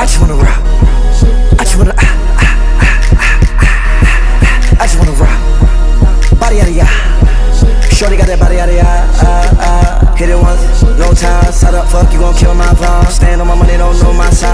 I just wanna rock. I just wanna I just wanna rock. Body yada ya. Shorty got that body yada ya. Hit it once, no time. Side up, fuck, you gon' kill my vibe. Stand on my money, don't know my side.